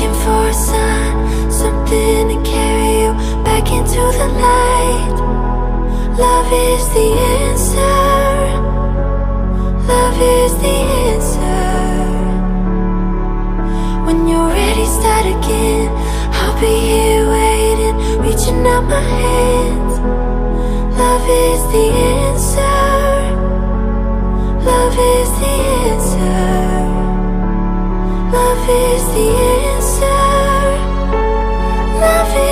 Looking for a sign, something to carry you back into the light. Love is the answer. Love is the answer. When you're ready, start again. I'll be here waiting, reaching out my hands. Love is the answer. Love is the answer. Love is the answer. Love is